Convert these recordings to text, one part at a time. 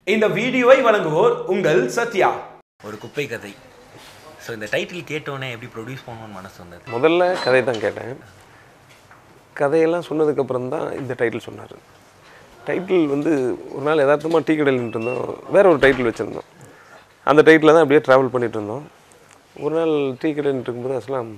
இந்த வீடியோவை வழங்குவோர் உங்கள் சத்யா. ஒரு குப்பை கதை. ஸோ இந்த டைட்டில் கேட்டோன்னே எப்படி ப்ரொடியூஸ் பண்ணணும்னு மனசு வந்தது? முதல்ல கதை தான் கேட்டேன். கதையெல்லாம் சொன்னதுக்கப்புறம் தான் இந்த டைட்டில் சொன்னார். டைட்டில் வந்து ஒரு நாள் யதார்த்தமாக டீ கடையில் நின்றுருந்தோம், வேறு ஒரு டைட்டில் வச்சுருந்தோம். அந்த டைட்டில் தான் அப்படியே ட்ராவல் பண்ணிகிட்டு இருந்தோம். ஒரு நாள் டீ கடையில் இருக்கும்போது அஸ்லாம்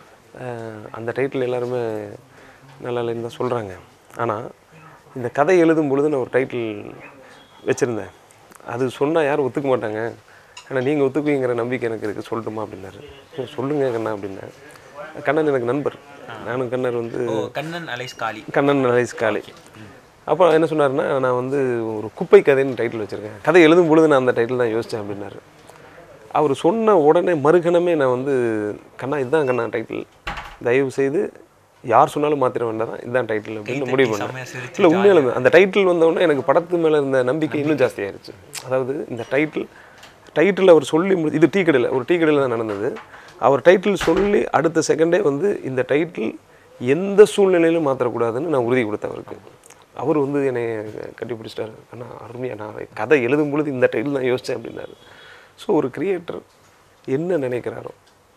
அந்த டைட்டில் எல்லாருமே நல்லா இல்லைன்னு தான் சொல்கிறாங்க. ஆனால் இந்த கதை எழுதும் பொழுது நான் ஒரு டைட்டில் வச்சுருந்தேன். அது சொன்னால் யாரும் ஒத்துக்க மாட்டாங்க, ஆனால் நீங்கள் ஒத்துக்குவீங்கிற நம்பிக்கை எனக்கு இருக்குது, சொல்லட்டுமா அப்படின்னாரு. சொல்லுங்க கண்ணா அப்படின்னேன். கண்ணன் எனக்கு நண்பர், நானும் கண்ணர் வந்து கண்ணன் அலைஸ் காலி. அப்போ என்ன சொன்னார்னா, நான் வந்து ஒரு குப்பை கதைன்னு டைட்டில் வச்சுருக்கேன், கதை எழுதும் பொழுது நான் அந்த டைட்டில் தான் யோசித்தேன் அப்படின்னாரு. அவர் சொன்ன உடனே மறுகணமே நான் வந்து கண்ணா இதுதான் கண்ணா டைட்டில், தயவு செய்து யார் சொன்னாலும் மாற்றிட வேண்டாம், இதுதான் டைட்டில் அப்படின்னு முடிவு பண்ணேன். இல்லை உண்மையிலுமே அந்த டைட்டில் வந்தவுடனே எனக்கு படத்து மேலே இருந்த நம்பிக்கை இன்னும் ஜாஸ்தியாகிடுச்சு. அதாவது இந்த டைட்டில் அவர் சொல்லி இது டீ கடையில், ஒரு டீ கடையில் தான் நடந்தது. அவர் டைட்டில் சொல்லி அடுத்த செகண்டே வந்து இந்த டைட்டில் எந்த சூழ்நிலையிலும் மாற்றக்கூடாதுன்னு நான் உறுதி கொடுத்தேன் அவருக்கு. அவர் வந்து என்னை கட்டிப்பிடிச்சிட்டாரு, அண்ணா அருமையாக நான் கதை எழுதும் பொழுது இந்த டைட்டில் தான் யோசித்தேன் அப்படின்னாரு. ஸோ ஒரு கிரியேட்டர் என்ன நினைக்கிறாரோ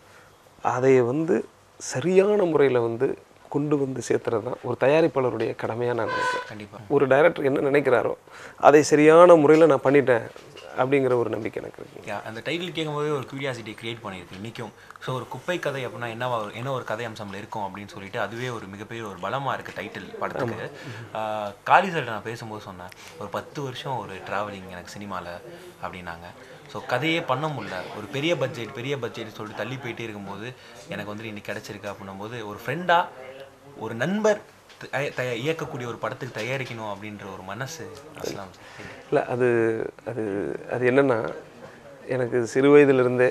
அதை வந்து சரியான முறையில் வந்து கொண்டு வந்து சேர்த்துறது தான் ஒரு தயாரிப்பாளருடைய கடமையாக நான் நினைக்கிறேன். கண்டிப்பாக ஒரு டைரக்டர் என்ன நினைக்கிறாரோ அதை சரியான முறையில் நான் பண்ணிட்டேன் அப்படிங்கிற ஒரு நம்பிக்கை எனக்கு இருக்குது. அந்த டைட்டில் கேட்கும்போது ஒரு க்யூரியாசிட்டி க்ரியேட் பண்ணியிருக்கு இன்றைக்கும். ஸோ ஒரு குப்பை கதை அப்படின்னா என்ன ஒரு கதை அம்சம்ல இருக்கும் அப்படின்னு சொல்லிட்டு அதுவே ஒரு மிகப்பெரிய ஒரு பலமாக இருக்குது டைட்டில் படத்துக்கு. காளி சார் நான் பேசும்போது சொன்னேன், ஒரு 10 வருஷம் ஒரு ட்ராவலிங் எனக்கு சினிமாவில் அப்படின்னாங்க. ஸோ கதையே பண்ண முடியல, ஒரு பெரிய பட்ஜெட் சொல்லிட்டு தள்ளி போயிட்டே இருக்கும்போது எனக்கு வந்துட்டு இன்னைக்கு கிடச்சிருக்கு அப்படின்னும் போது ஒரு ஃப்ரெண்டாக ஒரு நண்பர் இயக்கக்கூடிய ஒரு படத்துக்கு தயாரிக்கணும் அப்படின்ற ஒரு மனசு அஸ்லாம் இல்லை. அது அது அது என்னென்னா, எனக்கு சிறு வயதிலிருந்தே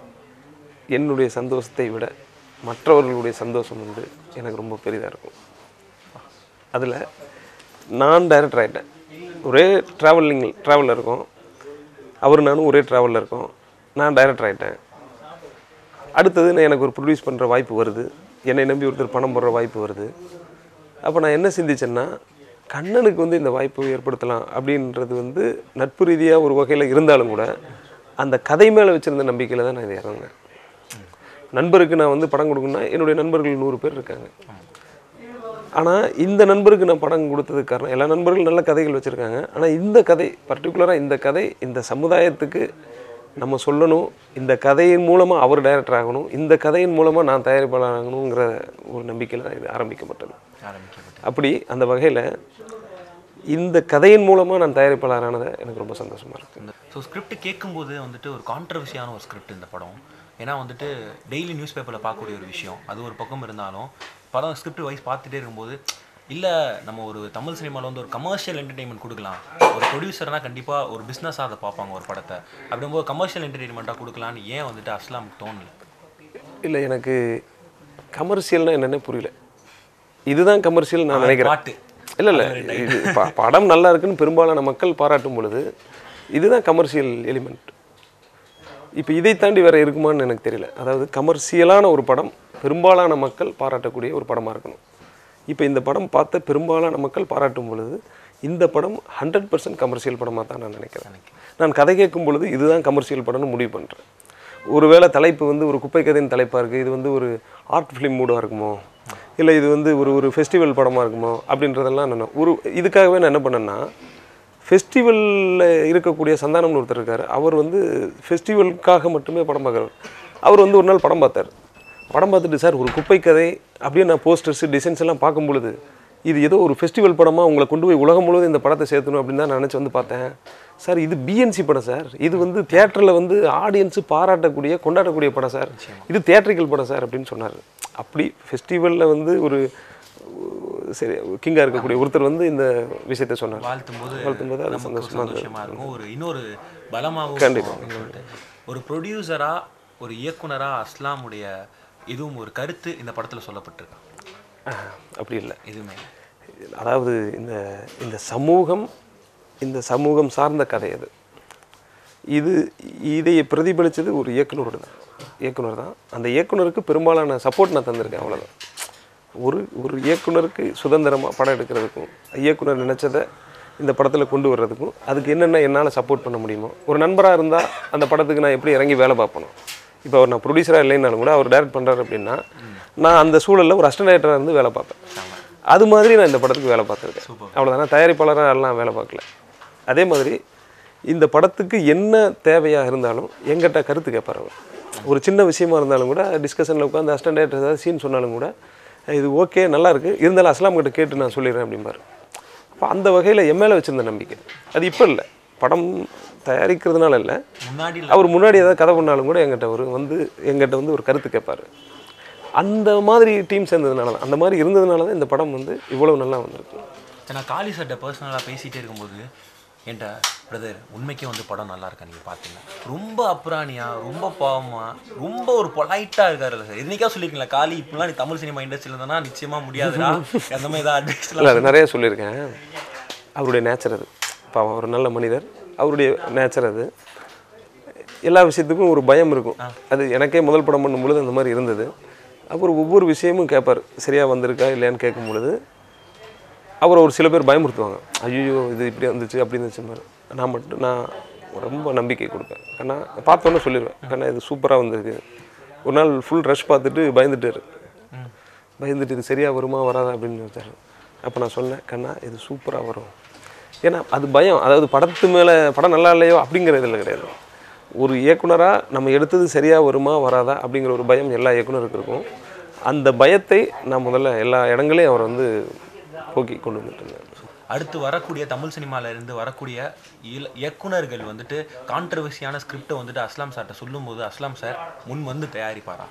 என்னுடைய சந்தோஷத்தை விட மற்றவர்களுடைய சந்தோஷம் வந்து எனக்கு ரொம்ப பெரிதாக இருக்கும். அதில் நான் டைரக்டர் ஆகிட்டேன், ஒரே ட்ராவலில் இருக்கோம், அவர் நானும் ஒரே ட்ராவலில் இருக்கோம். நான் டைரக்டர் ஆகிட்டேன். அடுத்தது எனக்கு ஒரு ப்ரொடியூஸ் பண்ணுற வாய்ப்பு வருது, என்னை நம்பி ஒருத்தர் பணம் போடுற வாய்ப்பு வருது. அப்போ நான் என்ன சிந்திச்சேன்னா, கண்ணனுக்கு வந்து இந்த வாய்ப்பு ஏற்படுத்தலாம் அப்படின்றது வந்து நட்பு ரீதியாக ஒரு வகையில் இருந்தாலும் கூட அந்த கதை மேலே வச்சுருந்த நம்பிக்கையில் தான் நான் இதை இறங்கினேன். நண்பருக்கு நான் வந்து படம் கொடுக்கணும்னா என்னுடைய நண்பர்கள் 100 பேர் இருக்காங்க. ஆனால் இந்த நண்பருக்கு நான் படம் கொடுத்ததுக்கு காரணம், எல்லா நண்பர்களும் நல்ல கதைகள் வச்சுருக்காங்க, ஆனால் இந்த கதை பர்டிகுலராக இந்த கதை இந்த சமுதாயத்துக்கு நம்ம சொல்லணும், இந்த கதையின் மூலமாக அவர் டைரக்டர் ஆகணும், இந்த கதையின் மூலமாக நான் தயாரிப்பாளர் ஆகணுங்கிற ஒரு நம்பிக்கையில் தான் இது ஆரம்பிக்கப்பட்டது. அப்படி அந்த வகையில் இந்த கதையின் மூலமாக நான் தயாரிப்பாளரானதை எனக்கு ரொம்ப சந்தோஷமாக இருக்குது. ஸோ ஸ்கிரிப்ட் கேட்கும்போது வந்துட்டு ஒரு கான்ட்ரவர்சியான ஒரு ஸ்கிரிப்ட் இந்த படம். ஏன்னா வந்துட்டு டெய்லி நியூஸ் பேப்பரில் பார்க்கக்கூடிய ஒரு விஷயம், அது ஒரு பக்கம் இருந்தாலும் படம் ஸ்கிரிப்ட் வைஸ் பார்த்துட்டே இருக்கும்போது இல்லை நம்ம ஒரு தமிழ் சினிமாவில் வந்து ஒரு கமர்ஷியல் என்டர்டெயின்மெண்ட் கொடுக்கலாம், ஒரு ப்ரொடியூசர்னால் கண்டிப்பாக ஒரு பிஸ்னஸாக அதை பார்ப்பாங்க ஒரு படத்தை, அப்படிங்கும்போது கமர்ஷியல் என்டர்டெயின்மெண்ட்டாக கொடுக்கலான்னு ஏன் வந்துட்டு அஸ்லாமுக்கு தோணல? இல்லை, எனக்கு கமர்ஷியல்னால் என்னென்ன புரியல. இதுதான் கமர்ஷியல் நான் நினைக்கிறேன். இல்லை இது படம் நல்லா இருக்குன்னு பெரும்பாலான மக்கள் பாராட்டும் பொழுது இதுதான் கமர்ஷியல் எலிமெண்ட். இப்போ இதை தாண்டி வேறு இருக்குமான்னு எனக்கு தெரியல. அதாவது கமர்ஷியலான ஒரு படம் பெரும்பாலான மக்கள் பாராட்டக்கூடிய ஒரு படமாக இருக்கணும். இப்போ இந்த படம் பார்த்த பெரும்பாலான மக்கள் பாராட்டும் பொழுது இந்த படம் 100% கமர்ஷியல் படமாக தான் நான் நினைக்கிறேன். நான் கதை கேட்கும் பொழுது இதுதான் கமர்ஷியல் படம்னு முடிவு பண்ணுறேன். ஒருவேளை தலைப்பு வந்து ஒரு குப்பை கதையின் தலைப்பாக இருக்குது, இது வந்து ஒரு ஆர்ட் ஃபிலிம் மூடாக இருக்குமோ, இல்லை இது வந்து ஒரு ஃபெஸ்டிவல் படமாக இருக்குமோ அப்படின்றதெல்லாம் நான் இதுக்காகவே நான் என்ன பண்ணேன்னா, ஃபெஸ்டிவலில் இருக்கக்கூடிய சந்தானம்னு ஒருத்தர் இருக்கார், அவர் வந்து ஃபெஸ்டிவலுக்காக மட்டுமே படம் பார்க்குறார். அவர் வந்து ஒரு நாள் படம் பார்த்துட்டு சார் ஒரு குப்பை கதை அப்படியே நான் போஸ்டர்ஸு டிசைன்ஸ் எல்லாம் பார்க்கும் பொழுது இது ஏதோ ஒரு ஃபெஸ்டிவல் படமாக உங்களை கொண்டு போய் உலகம் முழுவதும் இந்த படத்தை சேர்த்தணும் அப்படின்னு தான் நான் நினச்சி வந்து பார்த்தேன். சார் இது பிஎன்சி படம் சார், இது வந்து தியேட்டரில் வந்து ஆடியன்ஸு கொண்டாடக்கூடிய படம் சார், இது தியேட்ரிக்கல் படம் சார் அப்படின்னு சொன்னார். அப்படி ஃபெஸ்டிவலில் வந்து ஒரு சரி கிங்காக இருக்கக்கூடிய ஒருத்தர் வந்து இந்த விஷயத்தை சொன்னார். வாழ்த்தும் போது அது சந்தோஷமாக இருக்கும், ஒரு இன்னொரு பலமாகவும். கண்டிப்பாக ஒரு ப்ரொடியூசராக ஒரு இயக்குனராக அஸ்லாமுடைய இதுவும் ஒரு கருத்து இந்த படத்தில் சொல்லப்பட்டிருக்கு. அப்படி இல்லை எதுவுமே. அதாவது இந்த சமூகம் சார்ந்த கதை அது. இதை பிரதிபலித்தது ஒரு இயக்குனர் தான். அந்த இயக்குனருக்கு பெரும்பாலான சப்போர்ட் நான் தந்திருக்கேன், அவ்வளோதான். ஒரு இயக்குனருக்கு சுதந்திரமாக படம் எடுக்கிறதுக்கும், இயக்குனர் நினச்சதை இந்த படத்தில் கொண்டு வர்றதுக்கும் அதுக்கு என்னென்ன என்னால் சப்போர்ட் பண்ண முடியுமோ, ஒரு நண்பராக இருந்தால் அந்த படத்துக்கு நான் எப்படி இறங்கி வேலை பார்ப்பணும். இப்போ அவர் நான் ப்ரொடியூசராக இல்லைன்னாலும் கூட அவர் டைரக்ட் பண்ணுறாரு அப்படின்னா நான் அந்த சூழலில் ஒரு அசிஸ்டன்ட் டைரக்டராக இருந்து வேலை பார்ப்பேன். அது மாதிரி நான் இந்த படத்துக்கு வேலை பார்த்துருக்கேன். அவ்வளோதானே, தயாரிப்பாளராக எல்லாம் வேலை பார்க்கல. அதே மாதிரி இந்த படத்துக்கு என்ன தேவையாக இருந்தாலும் எங்கிட்ட கருத்து கேட்பார் அவர். ஒரு சின்ன விஷயமா இருந்தாலும் கூட டிஸ்கஷனில் உட்காந்து அசிஸ்டன்ட் டைரக்டர் ஏதாவது சீன் சொன்னாலும் கூட இது ஓகே நல்லாயிருக்கு, இருந்தாலும் அஸ்லாம் கிட்ட கேட்டு நான் சொல்லிடுறேன் அப்படிம்பார். அப்போ அந்த வகையில் என் மேலே வச்சுருந்த நம்பிக்கை அது இப்போ இல்லை, படம் தயாரிக்கிறதுனால இல்லை, அவர் முன்னாடி ஏதாவது கதை பண்ணாலும் கூட எங்கிட்ட வந்து ஒரு கருத்து கேட்பார். அந்த மாதிரி டீம் சேர்ந்ததுனால தான், அந்த மாதிரி இருந்ததுனால தான் இந்த படம் வந்து இவ்வளோ நல்லா வந்திருக்கு. நான் காளி சட்டை பர்சனலாக பேசிகிட்டே இருக்கும்போது என்கிட்ட பிரதர் உண்மைக்கே வந்து படம் நல்லா இருக்கா நீங்கள் பார்த்தீங்க, ரொம்ப அப்புறானியாக, ரொம்ப பாவமாக, ரொம்ப ஒரு பொலைட்டாக இருக்காருல்ல சார். இதுனிக்கா சொல்லியிருக்கீங்களா காளி இப்படிலாம் நீ தமிழ் சினிமா இண்டஸ்ட்ரியில் இருந்தனா நிச்சயமாக முடியாதுடா அந்த மாதிரி ஏதாவது அட்வைஸ்? இல்லை, அது நிறைய சொல்லியிருக்கேன். அவருடைய நேச்சர் அது, இப்போ ஒரு நல்ல மனிதர், அவருடைய நேச்சர் அது. எல்லா விஷயத்துக்கும் ஒரு பயம் இருக்கும். அது எனக்கே முதல் படம் பண்ணும்பொழுது அந்த மாதிரி இருந்தது. அப்புறம் ஒவ்வொரு விஷயமும் கேட்பார், சரியாக வந்திருக்கா இல்லையான்னு கேட்கும் பொழுது அவர் ஒரு சில பேர் பயமுறுத்துவாங்க, ஐயோ இது இப்படி வந்துச்சு அப்படி இருந்துச்சு. நான் ரொம்ப நம்பிக்கை கொடுப்பேன். ஏன்னா பார்த்தோன்னே சொல்லிடுவேன், ஏன்னா இது சூப்பராக வந்திருக்கு. ஒரு நாள் ஃபுல் ரஷ் பார்த்துட்டு பயந்துட்டு இது சரியாக வருமா வராதா அப்படின்னு வச்சார். அப்போ நான் சொன்னேன், கண்ணா இது சூப்பராக வரும். ஏன்னா அது பயம், அதாவது படத்து மேலே படம் நல்லா இல்லையோ அப்படிங்கிறதுல கிடையாது. ஒரு இயக்குனராக நம்ம எடுத்தது சரியாக வருமா வராதா அப்படிங்கிற ஒரு பயம் எல்லா இயக்குனருக்கும் இருக்கும். அந்த பயத்தை நான் முதல்ல எல்லா இடங்களையும் அவர் வந்து போக்கி கொண்டு வந்துட்டு. அடுத்து வரக்கூடிய தமிழ் சினிமாவிலேருந்து வரக்கூடிய இயக்குனர்கள் வந்துட்டு கான்ட்ரவர்சியான ஸ்கிரிப்டை வந்துட்டு அஸ்லாம் சார்கிட்ட சொல்லும்போது அஸ்லாம் சார் முன் வந்து தயாரிப்பாரா?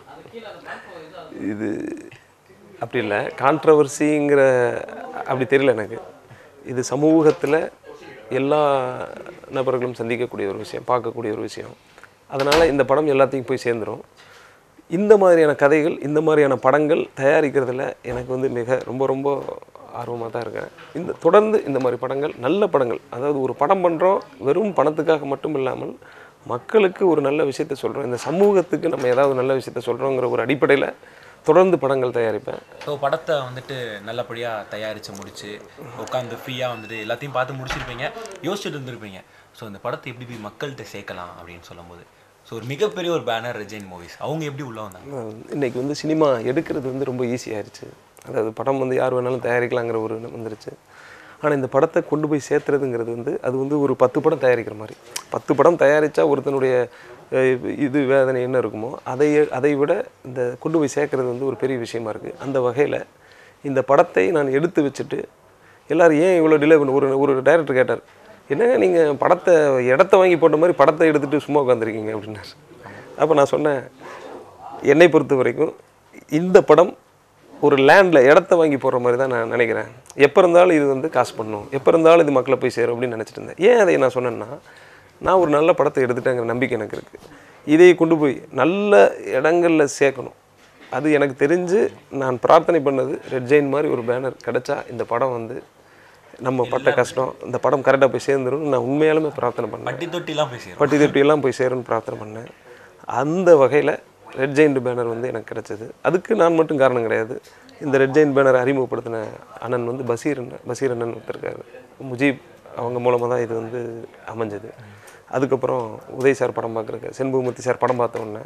இது அப்படி இல்லை, கான்ட்ரவர்சிங்கிற அப்படி தெரியல எனக்கு. இது சமூகத்தில் எல்லா நபர்களும் சந்திக்கக்கூடிய ஒரு விஷயம், பார்க்கக்கூடிய ஒரு விஷயம். அதனால் இந்த படம் எல்லாத்தையும் போய் சேர்ந்துடும். இந்த மாதிரியான கதைகள், இந்த மாதிரியான படங்கள் தயாரிக்கிறதுல எனக்கு வந்து ரொம்ப ரொம்ப ஆர்வமாக தான் இருக்கேன். தொடர்ந்து இந்த மாதிரி படங்கள், நல்ல படங்கள், அதாவது ஒரு படம் பண்ணுறோம் வெறும் பணத்துக்காக மட்டும் இல்லாமல் மக்களுக்கு ஒரு நல்ல விஷயத்த சொல்கிறோம், இந்த சமூகத்துக்கு நம்ம ஏதாவது நல்ல விஷயத்த சொல்கிறோங்கிற ஒரு அடிப்படையில் தொடர்ந்து படங்கள் தயாரிப்பேன். ஸோ படத்தை வந்துட்டு நல்லபடியாக தயாரித்து முடித்து உட்காந்து ஃப்ரீயாக வந்துட்டு எல்லாத்தையும் பார்த்து முடிச்சிருப்பீங்க, யோசிச்சுட்டு இருந்திருப்பீங்க. ஸோ இந்த படத்தை எப்படி போய் மக்கள்கிட்ட சேர்க்கலாம் அப்படின்னு சொல்லும்போது, ஸோ ஒரு மிகப்பெரிய ஒரு பேனர் ரெஜைன் மூவிஸ், அவங்க எப்படி உள்ளே வந்தாங்க? இன்றைக்கி வந்து சினிமா எடுக்கிறது வந்து ரொம்ப ஈஸியாகிடுச்சு. அதாவது படம் வந்து யார் வேணாலும் தயாரிக்கலாங்கிற ஒரு வந்துருச்சு. ஆனால் இந்த படத்தை கொண்டு போய் சேர்த்துறதுங்கிறது வந்து அது வந்து ஒரு 10 படம் தயாரிக்கிற மாதிரி. 10 படம் தயாரித்தா ஒருத்தனுடைய இது வேதனை என்ன இருக்குமோ அதை விட இந்த கொண்டு போய் சேர்க்குறது வந்து ஒரு பெரிய விஷயமா இருக்குது. அந்த வகையில் இந்த படத்தை நான் எடுத்து வச்சுட்டு எல்லோரும் ஏன் இவ்வளோ டிலே பண்ண, ஒரு டைரக்டர் கேட்டார், என்னங்க நீங்கள் படத்தை இடத்த வாங்கி போட்ட மாதிரி படத்தை எடுத்துகிட்டு சும்மா உட்காந்துருக்கீங்க அப்படின்னாரு. அப்போ நான் சொன்னேன், என்னை பொறுத்த வரைக்கும் இந்த படம் ஒரு லேண்டில் இடத்த வாங்கி போடுற மாதிரி தான் நான் நினைக்கிறேன். எப்போ இருந்தாலும் இது வந்து காசு பண்ணணும், எப்போ இருந்தாலும் இது மக்களை போய் சேரும் அப்படின்னு நினச்சிட்டு இருந்தேன். ஏன் அதை நான் சொன்னேன்னா, நான் ஒரு நல்ல படத்தை எடுத்துட்டேங்கிற நம்பிக்கை எனக்கு இருக்குது. இதை கொண்டு போய் நல்ல இடங்களில் சேர்க்கணும். அது எனக்கு தெரிஞ்சு நான் பிரார்த்தனை பண்ணது ரெட் ஜெயின் மாதிரி ஒரு பேனர் கிடச்சா இந்த படம் வந்து நம்ம பட்ட கஷ்டம் இந்த படம் கரெக்டாக போய் சேர்ந்துடும் நான் உண்மையாலுமே பிரார்த்தனை பண்ணேன். பட்டி தொட்டியெல்லாம் போய் சேரும்னு பிரார்த்தனை பண்ணேன். அந்த வகையில் ரெட் ஜெயின்ட் பேனர் வந்து எனக்கு கிடச்சிது. அதுக்கு நான் மட்டும் காரணம் கிடையாது. இந்த ரெட் ஜெயின்ட் பேனர் அறிமுகப்படுத்தின அண்ணன் வந்து பசீர் அண்ணன் ஒருத்தருக்காரு, முஜீப், அவங்க மூலமாக தான் இது வந்து அமைஞ்சது. அதுக்கப்புறம் உதய் சார் படம் பார்க்குறக்கு, செண்பகமூர்த்தி சார் படம் பார்த்த உடனே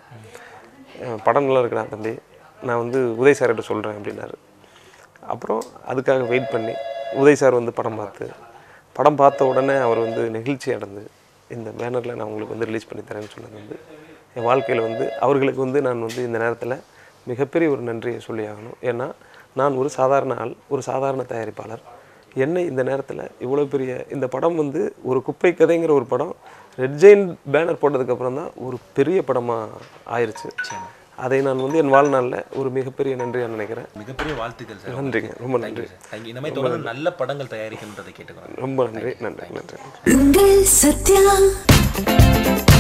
படம் நல்லா இருக்கிறா தம்பி, நான் வந்து உதய் சார்கிட்ட சொல்கிறேன் அப்படின்னாரு. அப்புறம் அதுக்காக வெயிட் பண்ணி உதய் சார் வந்து படம் பார்த்த உடனே அவர் வந்து நெகிழ்ச்சி அடைந்து இந்த பேனரில் நான் உங்களுக்கு வந்து ரிலீஸ் பண்ணி தரேன்னு சொன்னது வந்து என் வாழ்க்கையில் வந்து அவர்களுக்கு வந்து நான் வந்து இந்த நேரத்தில் மிகப்பெரிய ஒரு நன்றியை சொல்லி ஆகணும். ஏன்னா நான் ஒரு சாதாரண ஆள், ஒரு சாதாரண தயாரிப்பாளர். என்னை இந்த நேரத்தில் இவ்வளோ பெரிய இந்த படம் வந்து ஒரு குப்பை கதைங்கிற ஒரு படம் ரெட் ஜெயின் பேனர் போட்டதுக்கப்புறம் தான் ஒரு பெரிய படமாக ஆயிடுச்சு. அதை நான் வந்து என் வாழ்நாளில் ஒரு மிகப்பெரிய நன்றியாக நினைக்கிறேன். மிகப்பெரிய வாழ்த்துக்கள் சார். நன்றிங்க, ரொம்ப நன்றி. இந்த மாதிரி தொடர்ந்து நல்ல படங்கள் தயாரிக்கின்றதை கேட்டுக்கிறேன். ரொம்ப நன்றி.